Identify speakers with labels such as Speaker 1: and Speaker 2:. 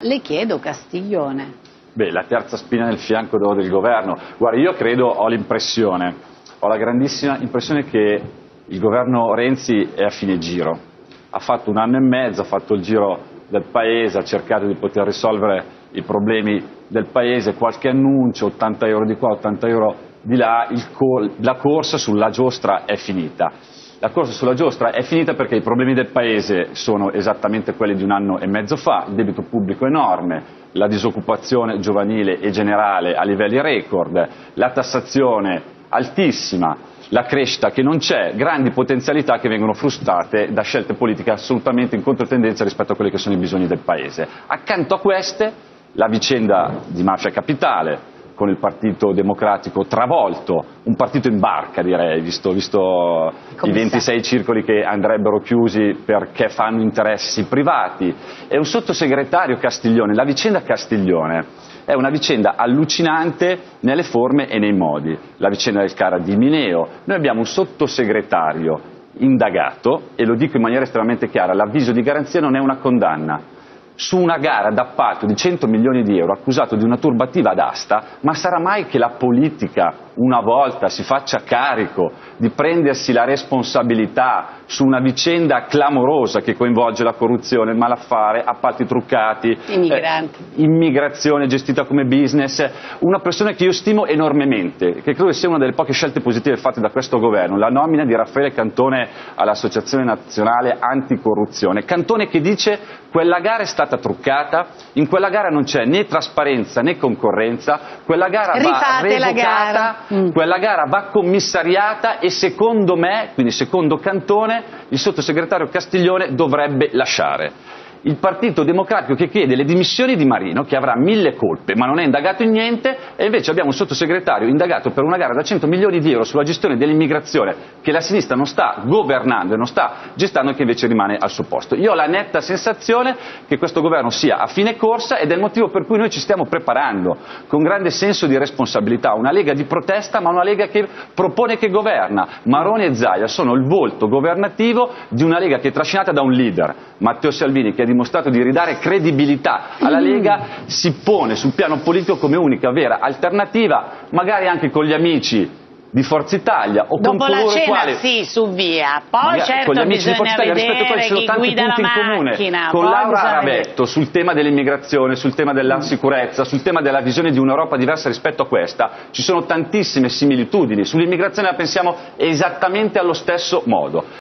Speaker 1: Le chiedo Castiglione.
Speaker 2: Beh, la terza spina nel fianco del governo. Guarda, io credo, ho la grandissima impressione che il governo Renzi è a fine giro. Ha fatto 1 anno e mezzo, ha fatto il giro del paese, ha cercato di poter risolvere i problemi del paese, qualche annuncio, 80 euro di qua, 80 euro di là, la corsa sulla giostra è finita. La corsa sulla giostra è finita perché i problemi del Paese sono esattamente quelli di 1 anno e mezzo fa, il debito pubblico enorme, la disoccupazione giovanile e generale a livelli record, la tassazione altissima, la crescita che non c'è, grandi potenzialità che vengono frustate da scelte politiche assolutamente in controtendenza rispetto a quelli che sono i bisogni del Paese. Accanto a queste, la vicenda di Mafia Capitale, con il Partito Democratico travolto, un partito in barca direi, visto i 26 circoli che andrebbero chiusi perché fanno interessi privati, e un sottosegretario Castiglione. La vicenda Castiglione è una vicenda allucinante nelle forme e nei modi, la vicenda del CARA di Mineo. Noi abbiamo un sottosegretario indagato, e lo dico in maniera estremamente chiara, l'avviso di garanzia non è una condanna, su una gara d'appalto di 100 milioni di euro, accusato di una turbativa d'asta. Ma sarà mai che la politica una volta si faccia carico di prendersi la responsabilità su una vicenda clamorosa che coinvolge la corruzione, il malaffare, appalti truccati, immigrazione gestita come business? Una persona che io stimo enormemente, che credo sia una delle poche scelte positive fatte da questo governo, la nomina di Raffaele Cantone all'Associazione Nazionale Anticorruzione. Cantone che dice: quella gara è stata truccata, in quella gara non c'è né trasparenza né concorrenza, quella gara va revocata, quella gara va commissariata, e secondo me, quindi secondo Cantone, il sottosegretario Castiglione dovrebbe lasciare. Il Partito Democratico che chiede le dimissioni di Marino, che avrà 1000 colpe ma non è indagato in niente, e invece abbiamo un sottosegretario indagato per una gara da 100 milioni di euro sulla gestione dell'immigrazione che la sinistra non sta governando e non sta gestendo, e che invece rimane al suo posto. Io ho la netta sensazione che questo governo sia a fine corsa, ed è il motivo per cui noi ci stiamo preparando con grande senso di responsabilità, una Lega di protesta, ma una Lega che propone, che governa. Maroni e Zaia sono il volto governativo di una Lega che è trascinata da un leader, Matteo Salvini, che ha dimostrato di ridare credibilità alla Lega, si pone sul piano politico come unica vera alternativa, magari anche con gli amici di Forza Italia o
Speaker 1: dopo
Speaker 2: con coloro
Speaker 1: la cena,
Speaker 2: quali
Speaker 1: sì, su via. Poi certo,
Speaker 2: con gli amici di Forza Italia, rispetto a quelli ci sono tanti punti in comune con Laura Arabetto sul tema dell'immigrazione, sul tema della sicurezza, sul tema della visione di un'Europa diversa rispetto a questa. Ci sono tantissime similitudini, sull'immigrazione la pensiamo esattamente allo stesso modo.